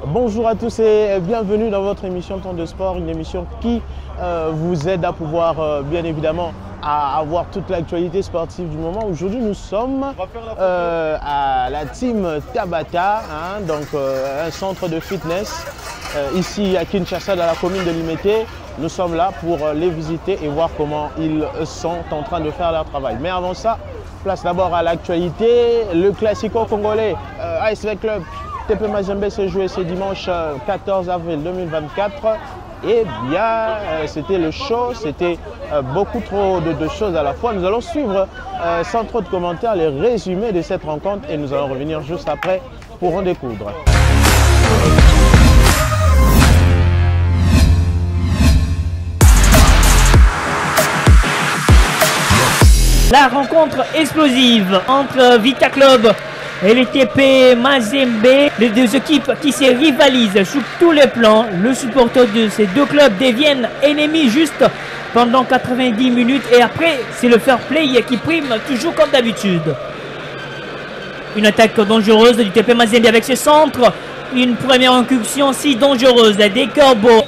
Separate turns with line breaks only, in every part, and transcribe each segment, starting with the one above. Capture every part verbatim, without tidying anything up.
Bonjour à tous et bienvenue dans votre émission Temps de Sport, une émission qui euh, vous aide à pouvoir euh, bien évidemment à avoir toute l'actualité sportive du moment. Aujourd'hui nous sommes euh, à la team Tabata, hein, donc euh, un centre de fitness euh, ici à Kinshasa dans la commune de Limete. Nous sommes là pour les visiter et voir comment ils sont en train de faire leur travail. Mais avant ça, place d'abord à l'actualité, le classico congolais euh, A S V Club T P Mazembe s'est joué ce dimanche quatorze avril deux mille vingt-quatre. Et bien, euh, c'était le show, c'était euh, beaucoup trop de, de choses à la fois. Nous allons suivre euh, sans trop de commentaires les résumés de cette rencontre et nous allons revenir juste après pour en découdre.
La rencontre explosive entre Vita Club et les T P Mazembe, les deux équipes qui se rivalisent sur tous les plans. Le supporter de ces deux clubs deviennent ennemis juste pendant quatre-vingt-dix minutes et après c'est le fair play qui prime toujours comme d'habitude. Une attaque dangereuse du T P Mazembe avec ses centres, une première incursion si dangereuse des Corbeaux.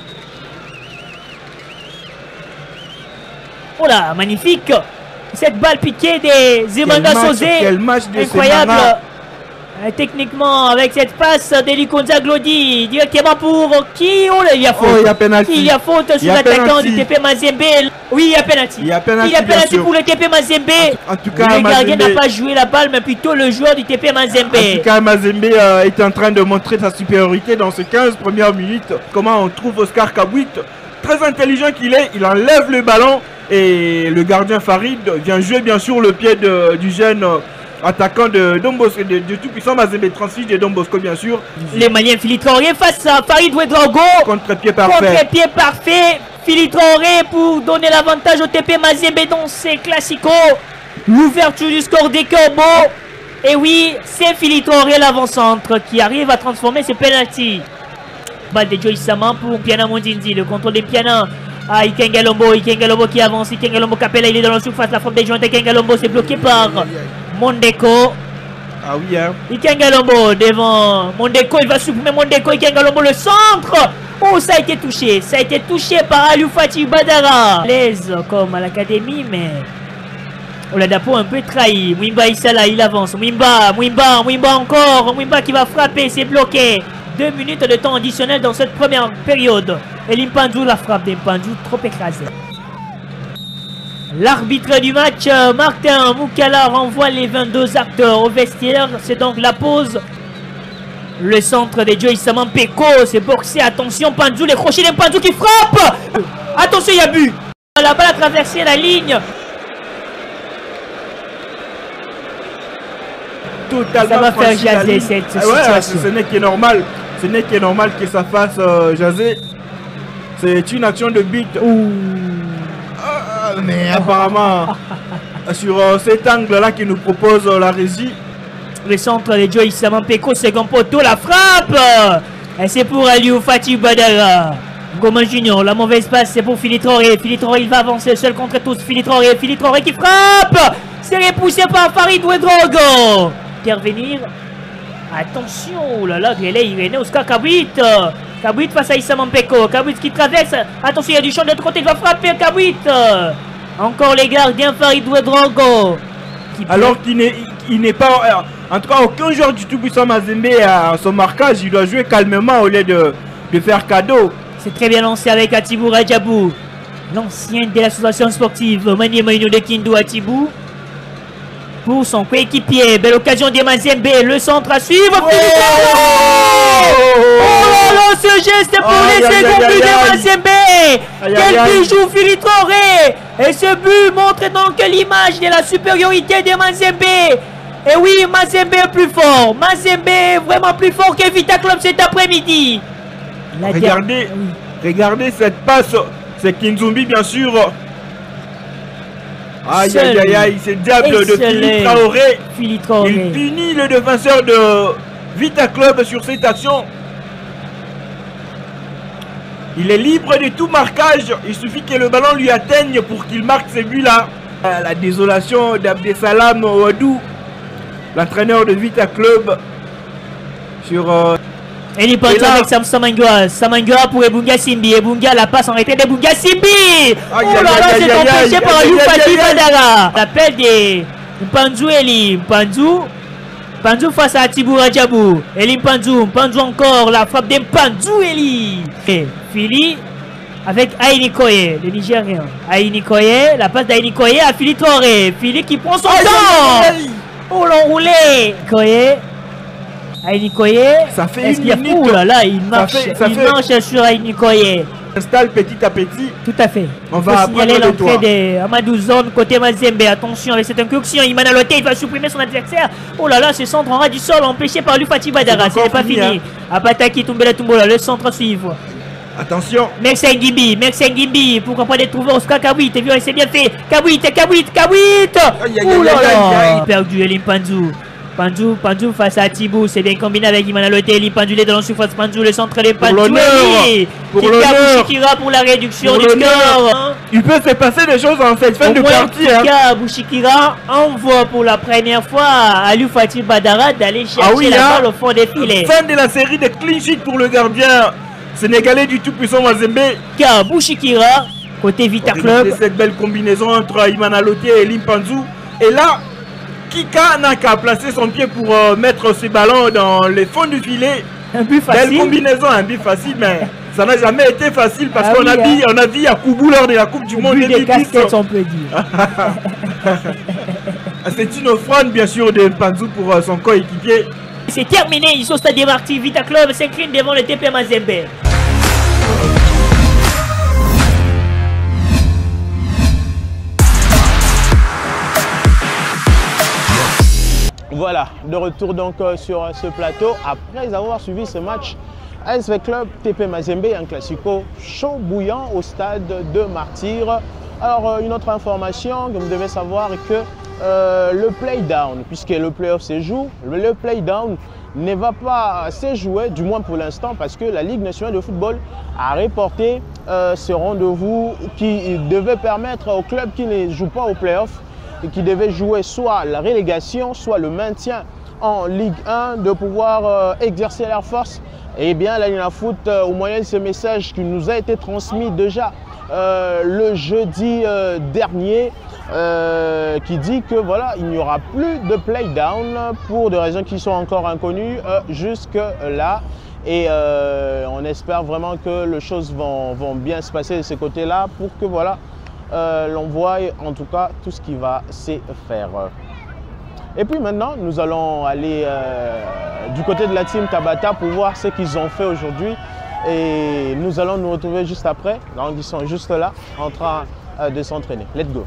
Oh là, magnifique! Cette balle piquée des Zemanga Sosé, incroyable. Euh, techniquement, avec cette passe d'Elikonza Glody, directement pour qui? Oh là, il y a faute. Oh, il y a penalty. Il y a faute sur l'attaquant du T P Mazembe. Oui, il y a penalty. Il y a penalty, il y a penalty pour le T P Mazembe. En, en tout cas, le gardien n'a pas joué la balle, mais plutôt le joueur du T P Mazembe.
En tout cas, Mazembe euh, est en train de montrer sa supériorité dans ces quinze premières minutes. Comment on trouve Oscar Kabouit, très intelligent qu'il est, il enlève le ballon. Et le gardien Farid vient jouer bien sûr le pied de, du jeune attaquant de Don Bosco, de, de tout puissant Mazembe, transfige de Don Bosco bien sûr.
Les Maliens Philippe Traoré face à Farid Ouedraogo.
Contre-pied parfait.
Contre-pied parfait. Philippe Traoré pour donner l'avantage au T P Mazembe dans ces classicos. L'ouverture du score des Corbeaux. Et oui, c'est Philippe Traoré l'avant-centre qui arrive à transformer ses penalties. Balle de Joyce Saman pour Piana Mondindi, le contrôle des Piana. Ah, Ikenga Lombo, Ikenga Lombo qui avance, Ikenga Lombo Capella, il est dans la surface, la frappe des joints d'Ikenga Lombo, c'est bloqué par Mondeko.
Ah oui, hein.
Ikenga Lombo devant Mondeko, il va supprimer Mondeko, Ikenga Lombo, le centre. Oh, ça a été touché, ça a été touché par Aliou Fatih Badara. L'aise comme à l'académie, mais Oladapo un peu trahi. Mwimba Issala, il avance, Mwimba, Mwimba, Mwimba encore, Mwimba qui va frapper, c'est bloqué. Deux minutes de temps additionnel dans cette première période. Et Limpanzou, la frappe d'Impanzou, trop écrasée. L'arbitre du match, Martin Moukala, renvoie les vingt-deux acteurs au vestiaire. C'est donc la pause. Le centre de Joyce Saman Peko, c'est boxé. Attention, Panzou, les crochets d'Impanzou qui frappe. Attention, il y a but. La balle a traversé la ligne.
Totalement
ça va faire jaser cette
ah
situation.
Ouais, ce n'est qui est normal. Ce n'est qui est normal que ça fasse euh, jaser. C'est une action de but.
Ouh.
Euh, mais apparemment, sur euh, cet angle-là qui nous propose euh, la régie.
Le centre de Joyce Saman Peko, second poteau, la frappe. Et c'est pour Aliou Fatih Badara. Goma Junior, la mauvaise passe, c'est pour Philippe Traoré. Philippe Traoré, il va avancer seul contre tous. Philippe Traoré, Philippe Traoré qui frappe. C'est repoussé par Farid Ouedraogo. Intervenir. Attention, oh là là, il est, il est né Oscar Kabouit. Kabouit face à Issa Mampeko. Kabouit qui traverse. Attention, il y a du champ de l'autre côté, il va frapper Kabouit. Encore les gardiens Farid Ouedraogo.
Alors qu'il n'est pas. En tout cas, aucun joueur du tout-puissant Mazembe à son marquage. Il doit jouer calmement au lieu de, de faire cadeau.
C'est très bien lancé avec Atibou Rajabou. L'ancien de l'association sportive Manié Maïno de Kindu Atibou. Pour son coéquipier, belle occasion des Mazembe, le centre à suivre. Oh, oh là là, ce geste pour oh, les seconds buts des Mazembe. Quel bijou Philippe Traoré. Et ce but montre donc l'image de la supériorité des Mazembe. Et oui, Mazembe est plus fort. Mazembe est vraiment plus fort que Vita Club cet après-midi.
Regardez, regardez cette passe. C'est Kinzumbi bien sûr. Aïe aïe aïe aïe, c'est diable de Philippe Traoré.
Philippe Traoré.
Il finit le défenseur de Vita Club sur cette action. Il est libre de tout marquage. Il suffit que le ballon lui atteigne pour qu'il marque ces buts-là. La désolation d'Abdesalam Ouadou, l'entraîneur de Vita Club, sur euh,
Et il pense avec Sam Samangua. Samangua pour Ebunga Simbi. Ebunga la passe en retrait d'Ebunga Simbi. Oh là là, c'est empêché par Youfati Badara. L'appel de Mpanzu Eli. Mpanzu. Mpanzu face à Tibou Radjabou. Eli Mpanzu. Mpanzu encore. La frappe de Mpanzu Eli. Et Fili avec Aïni Koye, le Nigérien. Aïni Koye. La passe d'Aïni Koye à Fili Touré. Fili qui prend son temps. Oh l'enroulé. Koye. Aïni Koye,
ça fait une minute.
Oh là là, il marche,
ça fait, ça
il
fait...
marche sur Aïni Koye.
Installe petit à petit.
Tout à fait.
On
il
va
faut signaler l'entrée
de
de Amadou Zone côté Mazembe. Attention avec cette incursion. Imana Loté, il va supprimer son adversaire. Oh là là, ce centre en ras du sol empêché par Lufati Badara. Ce n'est pas fini. Hein. Apataki Tumbela Tumbola, le centre à suivre.
Attention.
Merci Ngimbi, merci Ngimbi. Pourquoi pas les trouver Oscar Kabwit. Et bien, c'est bien fait. Kabwit, Kabwit, Kabwit. Oh là là. Perdu Elim Panzu. Panzu, Panzu face à Tibou, c'est bien combiné avec Imana Lotelli. Panzu est dans la surface, Panzu le centre de Panzu.
Pour l'honneur,
Bouchikira pour la réduction du score.
Il peut se passer des choses en cette fin de partie.
Hein. Bouchikira envoie pour la première fois à Youfati Badara d'aller chercher ah oui, la balle hein. au fond des filets.
Fin de la série de clean sheet pour le gardien sénégalais du tout puissant Mazembe.
Car Bouchikira, côté Vita Club.
Cette belle combinaison entre Imana Lotelli et Elim Panzu. Et là, Kika n'a qu'à placer son pied pour euh, mettre ses ballons dans les fonds du filet.
Un but facile.
Belle combinaison, un but facile, mais ça n'a jamais été facile parce
ah
qu'on
oui,
a,
hein.
dit, on a dit à Koubou lors de la Coupe du Monde.
Des casquettes, on peut dire.
C'est une offrande, bien sûr, de Panzu pour euh, son coéquipier.
C'est terminé, ils sont au stade des Martyrs. Vita Club s'incline devant le T P Mazembe.
Voilà, de retour donc euh, sur euh, ce plateau après avoir suivi ce match A S V Club T P Mazembe, un classico chaud bouillant au stade de Martyrs. Alors euh, une autre information que vous devez savoir est que euh, le play-down, puisque le play-off se joue, le, le play-down ne va pas se jouer, du moins pour l'instant, parce que la Ligue nationale de football a reporté euh, ce rendez-vous qui devait permettre aux clubs qui ne jouent pas au play-off et qui devaient jouer soit la relégation, soit le maintien en Ligue un, de pouvoir euh, exercer leur force. Et bien la Ligue Foot, euh, au moyen de ce message qui nous a été transmis déjà euh, le jeudi euh, dernier, euh, qui dit que voilà, il n'y aura plus de play-down pour des raisons qui sont encore inconnues euh, jusque là. Et euh, on espère vraiment que les choses vont, vont bien se passer de ce côté-là pour que voilà, Euh, l'on voit en tout cas tout ce qui va se faire. Et puis maintenant, nous allons aller euh, du côté de la team Tabata pour voir ce qu'ils ont fait aujourd'hui. Et nous allons nous retrouver juste après. Donc ils sont juste là en train euh, de s'entraîner. Let's go!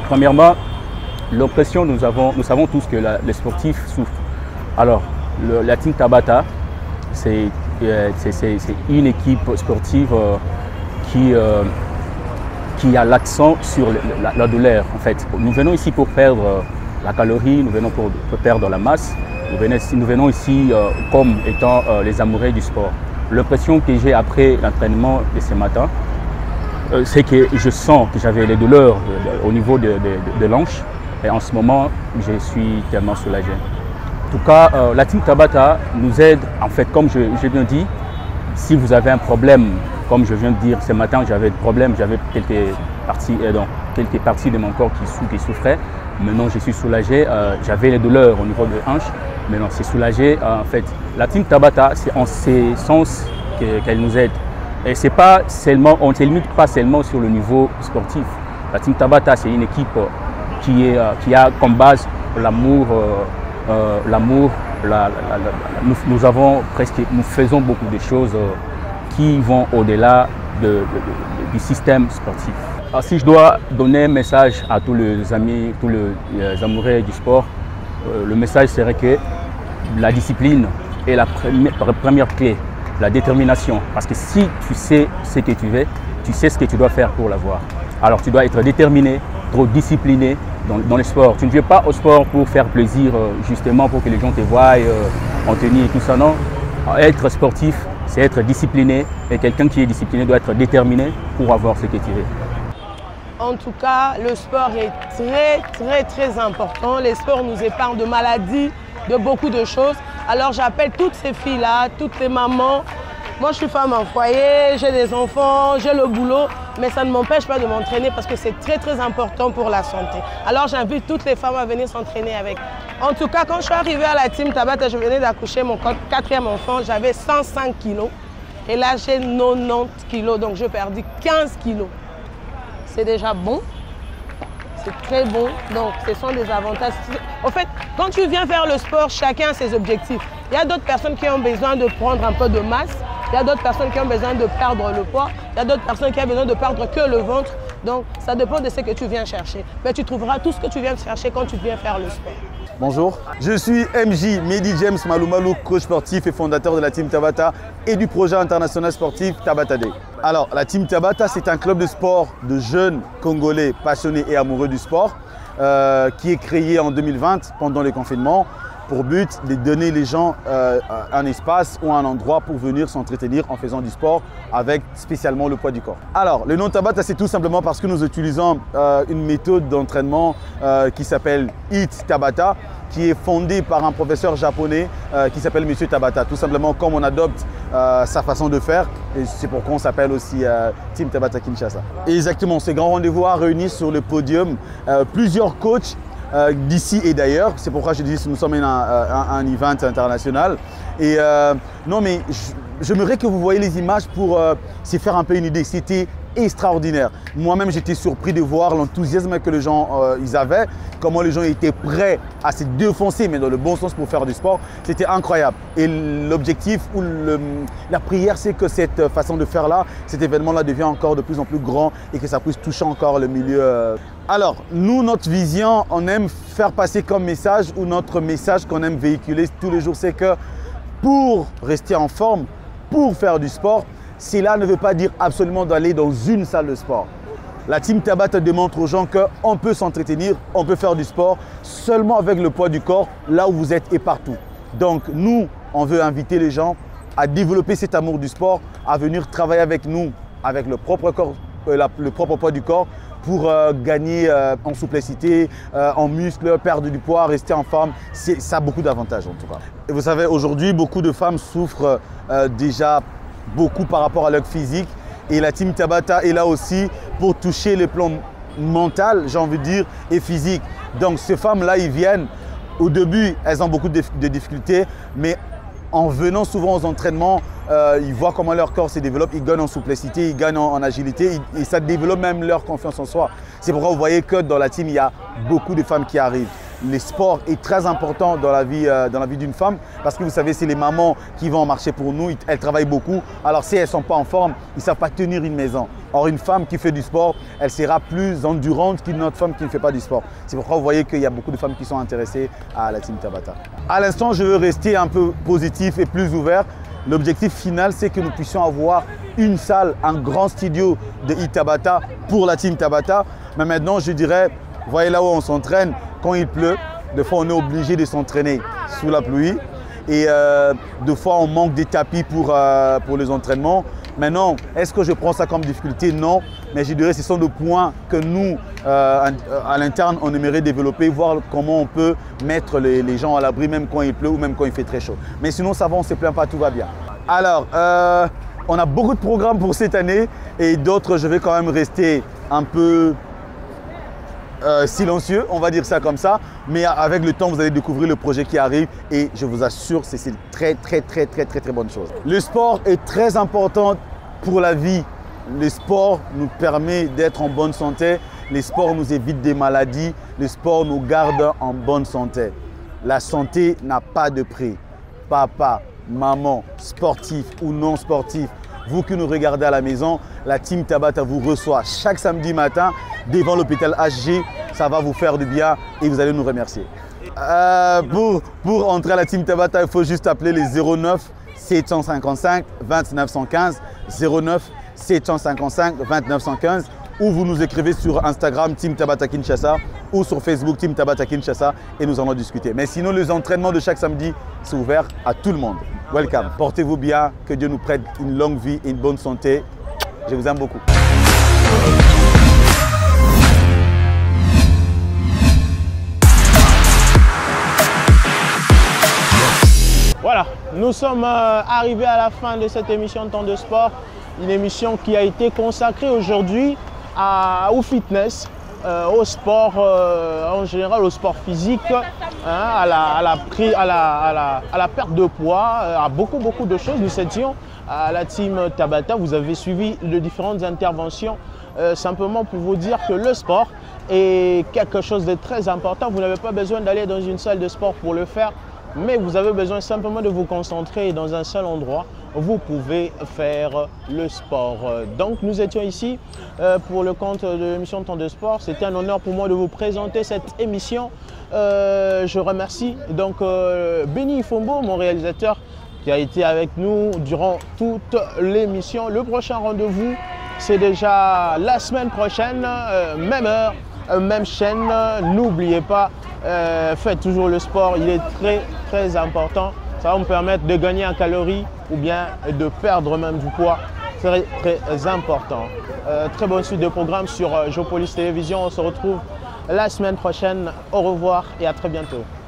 premièrement, l'oppression, nous, avons, nous savons tous que la, les sportifs souffrent. Alors, le, la Team Tabata, c'est euh, une équipe sportive euh, qui, euh, qui a l'accent sur le, la, la douleur. En fait, nous venons ici pour perdre euh, la calorie, nous venons pour, pour perdre la masse. Nous venons, nous venons ici euh, comme étant euh, les amoureux du sport. L'impression que j'ai après l'entraînement de ce matin, euh, c'est que je sens que j'avais les douleurs de, de, au niveau de, de, de, de l'hanche. Et en ce moment, je suis tellement soulagé. En tout cas, euh, la Team Tabata nous aide, en fait, comme je, je viens de dire, si vous avez un problème, comme je viens de dire ce matin, j'avais des problèmes, j'avais quelques parties, euh, donc, quelques parties de mon corps qui, sou, qui souffraient. Maintenant, je suis soulagé. Euh, j'avais les douleurs au niveau de la hanche. Maintenant, c'est soulagé. Euh, en fait, la Team Tabata, c'est en ce sens qu'elle qu nous aide. Et c'est pas seulement, on ne se limite pas seulement sur le niveau sportif. La Team Tabata, c'est une équipe qui, est, euh, qui a comme base l'amour. Euh, Euh, l'amour, la, la, la, la, nous, nous avons presque, nous faisons beaucoup de choses euh, qui vont au-delà de, de, de, du système sportif. Alors, si je dois donner un message à tous les amis, tous les, les amoureux du sport, euh, le message serait que la discipline est la première, la première clé, la détermination. Parce que si tu sais ce que tu veux, tu sais ce que tu dois faire pour l'avoir. Alors tu dois être déterminé, trop discipliné. Dans, dans le sport. Tu ne viens pas au sport pour faire plaisir, euh, justement pour que les gens te voient euh, en tenue et tout ça, non. Être sportif, c'est être discipliné et quelqu'un qui est discipliné doit être déterminé pour avoir ce que tu veux.
En tout cas, le sport est très, très, très important. Les sports nous épargnent de maladies, de beaucoup de choses. Alors j'appelle toutes ces filles-là, toutes les mamans. Moi, je suis femme en foyer, j'ai des enfants, j'ai le boulot, mais ça ne m'empêche pas de m'entraîner parce que c'est très, très important pour la santé. Alors, j'invite toutes les femmes à venir s'entraîner avec. En tout cas, quand je suis arrivée à la Team Tabata, je venais d'accoucher mon quatrième enfant, j'avais cent cinq kilos. Et là, j'ai quatre-vingt-dix kilos, donc j'ai perdu quinze kilos. C'est déjà bon. C'est très bon, donc ce sont des avantages. En fait, quand tu viens faire le sport, chacun a ses objectifs. Il y a d'autres personnes qui ont besoin de prendre un peu de masse. Il y a d'autres personnes qui ont besoin de perdre le poids. Il y a d'autres personnes qui ont besoin de perdre que le ventre. Donc, ça dépend de ce que tu viens chercher. Mais tu trouveras tout ce que tu viens chercher quand tu viens faire le sport.
Bonjour, je suis M J Mehdi James Malou Malou, coach sportif et fondateur de la Team Tabata et du projet international sportif Tabata Day. Alors, la Team Tabata, c'est un club de sport de jeunes Congolais passionnés et amoureux du sport euh, qui est créé en deux mille vingt pendant le confinement, pour but de donner les gens euh, un espace ou un endroit pour venir s'entretenir en faisant du sport avec spécialement le poids du corps. Alors, le nom Tabata, c'est tout simplement parce que nous utilisons euh, une méthode d'entraînement euh, qui s'appelle Eat Tabata, qui est fondée par un professeur japonais euh, qui s'appelle Monsieur Tabata. Tout simplement comme on adopte euh, sa façon de faire, et c'est pourquoi on s'appelle aussi euh, Team Tabata Kinshasa. Et exactement, ces grands rendez-vous a réuni sur le podium euh, plusieurs coachs Euh, d'ici et d'ailleurs. C'est pourquoi je dis que nous sommes un, un, un event international. Et euh, non, mais j'aimerais que vous voyez les images pour euh, se faire un peu une idée. C'était extraordinaire. Moi-même, j'étais surpris de voir l'enthousiasme que les gens euh, ils avaient, comment les gens étaient prêts à se défoncer, mais dans le bon sens pour faire du sport. C'était incroyable. Et l'objectif ou le, la prière, c'est que cette façon de faire là, cet événement-là devient encore de plus en plus grand et que ça puisse toucher encore le milieu. Euh. Alors, nous, notre vision, on aime faire passer comme message, ou notre message qu'on aime véhiculer tous les jours, c'est que pour rester en forme, pour faire du sport, cela ne veut pas dire absolument d'aller dans une salle de sport. La Team Tabata démontre aux gens qu'on peut s'entretenir, on peut faire du sport seulement avec le poids du corps, là où vous êtes et partout. Donc nous, on veut inviter les gens à développer cet amour du sport, à venir travailler avec nous, avec le propre, corps, euh, la, le propre poids du corps, pour euh, gagner euh, en souplicité, euh, en muscles, perdre du poids, rester en forme. Ça a beaucoup d'avantages en tout cas. Et vous savez, aujourd'hui, beaucoup de femmes souffrent euh, déjà beaucoup par rapport à leur physique. Et la Team Tabata est là aussi pour toucher le plan mental, j'ai envie de dire, et physique. Donc ces femmes-là, ils viennent, au début, elles ont beaucoup de, de difficultés, mais en venant souvent aux entraînements, euh, ils voient comment leur corps se développe, ils gagnent en souplicité, ils gagnent en, en agilité et ça développe même leur confiance en soi. C'est pourquoi vous voyez que dans la team, il y a beaucoup de femmes qui arrivent. le sport est très important dans la vie, euh, dans la vie d'une femme parce que vous savez, c'est les mamans qui vont marcher pour nous, elles travaillent beaucoup. Alors si elles ne sont pas en forme, ils ne savent pas tenir une maison. Or, une femme qui fait du sport, elle sera plus endurante qu'une autre femme qui ne fait pas du sport. C'est pourquoi vous voyez qu'il y a beaucoup de femmes qui sont intéressées à la Team Tabata. À l'instant, je veux rester un peu positif et plus ouvert. L'objectif final, c'est que nous puissions avoir une salle, un grand studio de Tabata pour la Team Tabata. Mais maintenant, je dirais, voyez là où on s'entraîne, quand il pleut, des fois on est obligé de s'entraîner sous la pluie. Et euh, des fois on manque des tapis pour, euh, pour les entraînements. Maintenant, est-ce que je prends ça comme difficulté? Non, mais je dirais que ce sont des points que nous, euh, à l'interne, on aimerait développer, voir comment on peut mettre les, les gens à l'abri, même quand il pleut ou même quand il fait très chaud. Mais sinon, ça va, on ne se plaint pas, tout va bien. Alors, euh, on a beaucoup de programmes pour cette année et d'autres, je vais quand même rester un peu euh, silencieux, on va dire ça comme ça. Mais avec le temps, vous allez découvrir le projet qui arrive et je vous assure, c'est une très, très, très, très, très, très bonne chose. Le sport est très important pour la vie. Le sport nous permet d'être en bonne santé. Le sport nous évite des maladies. Le sport nous garde en bonne santé. La santé n'a pas de prix. Papa, maman, sportif ou non sportif, vous qui nous regardez à la maison, la Team Tabata vous reçoit chaque samedi matin devant l'hôpital H G. Ça va vous faire du bien et vous allez nous remercier. Euh, pour, pour entrer à la Team Tabata, il faut juste appeler les zéro neuf sept cent cinquante-cinq vingt-neuf cent quinze, zéro neuf sept cent cinquante-cinq vingt-neuf cent quinze, ou vous nous écrivez sur Instagram Team Tabata Kinshasa ou sur Facebook Team Tabata Kinshasa et nous allons discuter. Mais sinon, les entraînements de chaque samedi, c'est ouvert à tout le monde. Welcome. Portez-vous bien, que Dieu nous prête une longue vie et une bonne santé. Je vous aime beaucoup.
Voilà, nous sommes euh, arrivés à la fin de cette émission de Temps de Sport. Une émission qui a été consacrée aujourd'hui au fitness, euh, au sport euh, en général, au sport physique, hein, à, la, à, la, à, la, à, la, à la perte de poids, à beaucoup beaucoup de choses. Nous étions à la Team Tabata, vous avez suivi de différentes interventions, euh, simplement pour vous dire que le sport est quelque chose de très important. Vous n'avez pas besoin d'aller dans une salle de sport pour le faire, mais vous avez besoin simplement de vous concentrer dans un seul endroit. Vous pouvez faire le sport. Donc nous étions ici euh, pour le compte de l'émission Temps de Sport. C'était un honneur pour moi de vous présenter cette émission. Euh, je remercie donc euh, Benny Ifombo, mon réalisateur, qui a été avec nous durant toute l'émission. Le prochain rendez-vous, c'est déjà la semaine prochaine, euh, même heure, euh, même chaîne. N'oubliez pas, euh, faites toujours le sport, il est très très important. Ça va me permettre de gagner en calories ou bien de perdre même du poids. C'est très, très important. Euh, très bonne suite de programme sur euh, Geopolis Télévision. On se retrouve la semaine prochaine. Au revoir et à très bientôt.